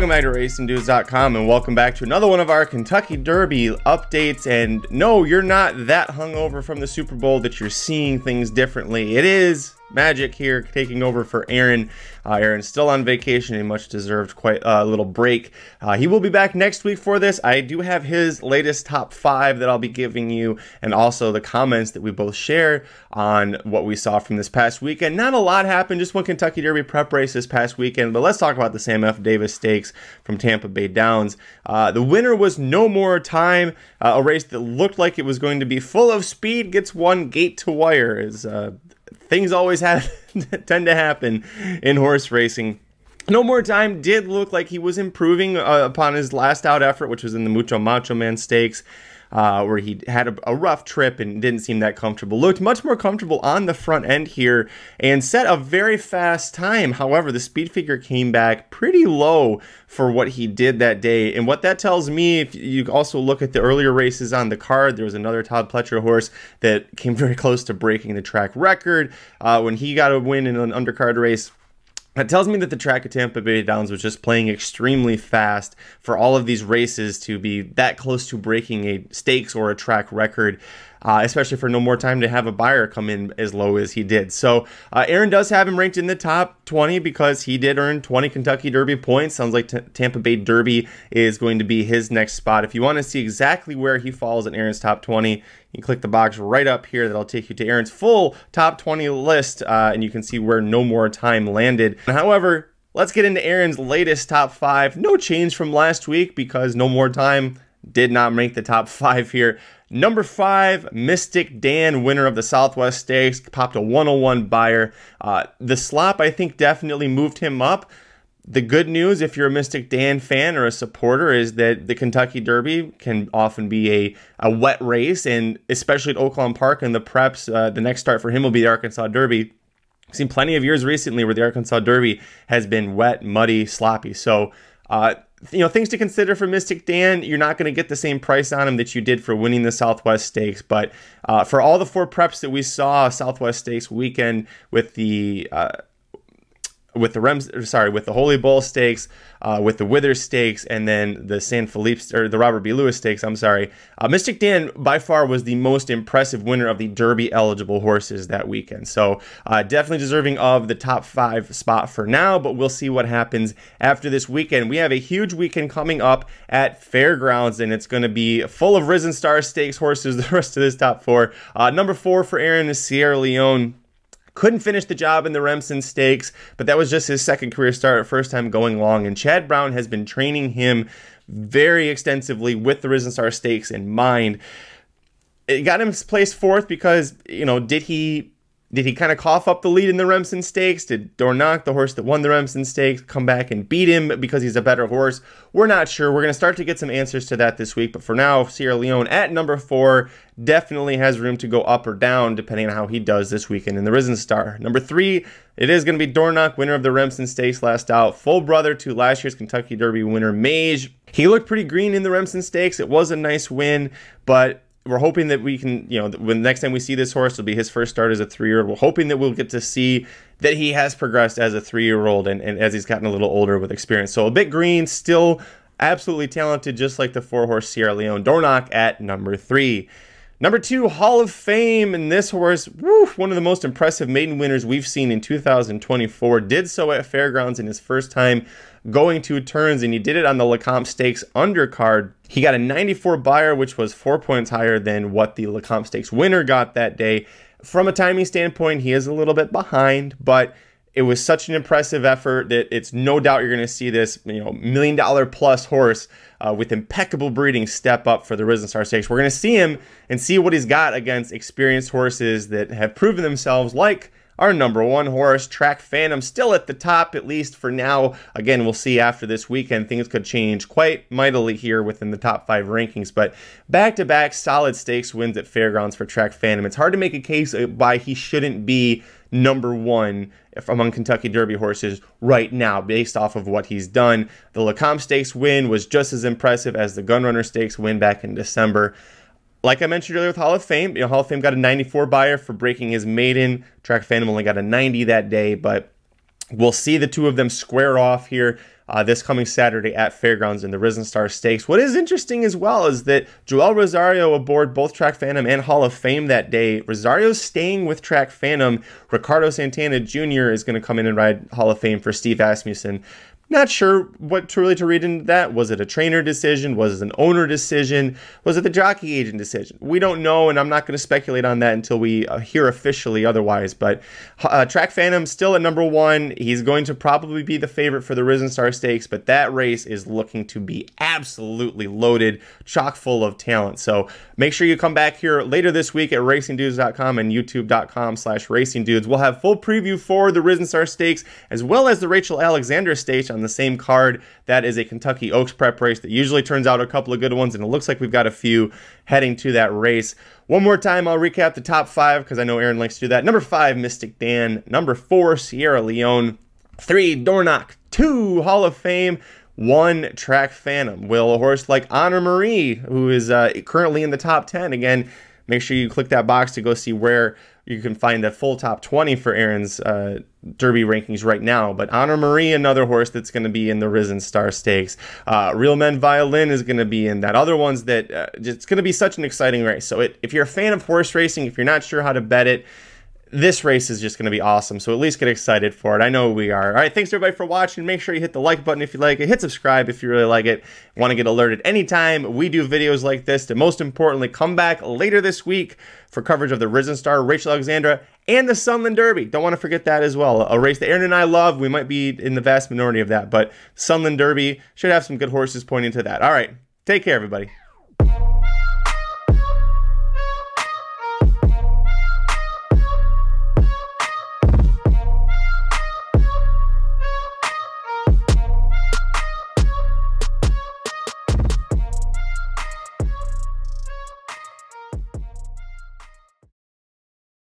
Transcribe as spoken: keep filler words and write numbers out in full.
Welcome back to racing dudes dot com and welcome back to another one of our Kentucky Derby updates. And no, you're not that hungover from the Super Bowl that you're seeing things differently. It is Magic here taking over for Aaron. Uh, Aaron's still on vacation, a much deserved quite a uh, little break. Uh, he will be back next week for this. I do have his latest top five that I'll be giving you, and also the comments that we both share on what we saw from this past weekend. Not a lot happened, just one Kentucky Derby prep race this past weekend, but let's talk about the Sam F. Davis Stakes from Tampa Bay Downs. Uh, the winner was No More Time, uh, a race that looked like it was going to be full of speed, gets won gate to wire. Is uh, Things always have tend to happen in horse racing. No More Time did look like he was improving uh, upon his last out effort, which was in the Mucho Macho Man Stakes, uh, where he had a, a rough trip and didn't seem that comfortable. Looked much more comfortable on the front end here and set a very fast time. However, the speed figure came back pretty low for what he did that day. And what that tells me, if you also look at the earlier races on the card, there was another Todd Pletcher horse that came very close to breaking the track record uh, when he got a win in an undercard race. That tells me that the track at Tampa Bay Downs was just playing extremely fast for all of these races to be that close to breaking a stakes or a track record, uh, especially for No More Time to have a buyer come in as low as he did. So uh, Aaron does have him ranked in the top twenty because he did earn twenty Kentucky Derby points. Sounds like T Tampa Bay Derby is going to be his next spot. If you want to see exactly where he falls in Aaron's top twenty, you can click the box right up here. That'll take you to Aaron's full top twenty list, uh, and you can see where No More Time landed. However, let's get into Aaron's latest top five. No change from last week because No More Time did not make the top five here. Number five, Mystic Dan, winner of the Southwest Stakes, popped a one oh one buyer. Uh, the slop, I think, definitely moved him up. The good news, if you're a Mystic Dan fan or a supporter, is that the Kentucky Derby can often be a, a wet race, and especially at Oaklawn Park and the preps, uh, the next start for him will be the Arkansas Derby. I've seen plenty of years recently where the Arkansas Derby has been wet, muddy, sloppy. So, uh, you know, things to consider for Mystic Dan. You're not going to get the same price on him that you did for winning the Southwest Stakes, but uh, for all the four preps that we saw Southwest Stakes weekend with the uh, with the Rems, sorry, with the Holy Bull Stakes, uh, with the Wither Stakes, and then the San Felipe or the Robert B. Lewis Stakes. I'm sorry, uh, Mystic Dan by far was the most impressive winner of the Derby eligible horses that weekend. So uh, definitely deserving of the top five spot for now. But we'll see what happens after this weekend. We have a huge weekend coming up at Fairgrounds, and it's going to be full of Risen Star Stakes horses. The rest of this top four. Uh, number four for Aaron is Sierra Leone. Couldn't finish the job in the Remsen Stakes, but that was just his second career start, first time going long. And Chad Brown has been training him very extensively with the Risen Star Stakes in mind. It got him placed fourth because, you know, did he did he kind of cough up the lead in the Remsen Stakes? Did Dornoch, the horse that won the Remsen Stakes, come back and beat him because he's a better horse? We're not sure. We're going to start to get some answers to that this week. But for now, Sierra Leone at number four definitely has room to go up or down depending on how he does this weekend in the Risen Star. Number three, it is going to be Dornoch, winner of the Remsen Stakes last out. Full brother to last year's Kentucky Derby winner, Mage. He looked pretty green in the Remsen Stakes. It was a nice win, but we're hoping that we can, you know, when the next time we see this horse, it'll be his first start as a three-year-old. We're hoping that we'll get to see that he has progressed as a three-year-old and, and as he's gotten a little older with experience. So a bit green, still absolutely talented, just like the four-horse Sierra Leone. Dornoch at number three. Number two, Hall of Fame, and this horse, woo, one of the most impressive maiden winners we've seen in two thousand twenty-four, did so at Fairgrounds in his first time going two turns, and he did it on the Lecomte Stakes undercard. He got a ninety-four buyer, which was four points higher than what the Lecomte Stakes winner got that day. From a timing standpoint, he is a little bit behind, but it was such an impressive effort that it's no doubt you're going to see this, you know, million dollar plus horse uh, with impeccable breeding step up for the Risen Star Stakes. We're going to see him and see what he's got against experienced horses that have proven themselves, like our number one horse, Track Phantom, still at the top, at least for now. Again, we'll see after this weekend. Things could change quite mightily here within the top five rankings. But back-to-back solid stakes wins at Fairgrounds for Track Phantom. It's hard to make a case why he shouldn't be number one among Kentucky Derby horses right now based off of what he's done. The Lecomte Stakes win was just as impressive as the Gunrunner Stakes win back in December. Like I mentioned earlier with Hall of Fame, you know, Hall of Fame got a ninety-four buyer for breaking his maiden. Track Phantom only got a ninety that day, but we'll see the two of them square off here. uh, this coming Saturday at Fairgrounds in the Risen Star Stakes. What is interesting as well is that Joel Rosario aboard both Track Phantom and Hall of Fame that day. Rosario's staying with Track Phantom. Ricardo Santana Junior is going to come in and ride Hall of Fame for Steve Asmussen. Not sure what to really to read into that. Was it a trainer decision? Was it an owner decision? Was it the jockey agent decision? We don't know, and I'm not going to speculate on that until we uh, hear officially otherwise. But uh, Track Phantom still at number one. He's going to probably be the favorite for the Risen Star Stakes, but that race is looking to be absolutely loaded, chock full of talent. So make sure you come back here later this week at racing dudes dot com and youtube dot com slash racing dudes. We'll have full preview for the Risen Star Stakes as well as the Rachel Alexander Stakes on the same card. That is a Kentucky Oaks prep race that usually turns out a couple of good ones, and it looks like we've got a few heading to that race. One more time, I'll recap the top five because I know Aaron likes to do that. Number five, Mystic Dan. Number four, Sierra Leone. Three, Dornoch. Two, Hall of Fame. One, Track Phantom. Will a horse like Honor Marie, who is uh, currently in the top ten, again, make sure you click that box to go see where you can find the full top twenty for Aaron's uh, Derby rankings right now. But Honor Marie, another horse that's going to be in the Risen Star Stakes. Uh, Real Men Violin is going to be in that. Other ones that uh, it's going to be such an exciting race. So it, if you're a fan of horse racing, if you're not sure how to bet it, this race is just going to be awesome. So at least get excited for it. I know we are. All right, thanks everybody for watching. Make sure you hit the like button if you like it. Hit subscribe if you really like it. Want to get alerted anytime we do videos like this. And most importantly, come back later this week for coverage of the Risen Star, Rachel Alexandra, and the Sunland Derby. Don't want to forget that as well. A race that Aaron and I love. We might be in the vast minority of that, but Sunland Derby should have some good horses pointing to that. All right, take care, everybody.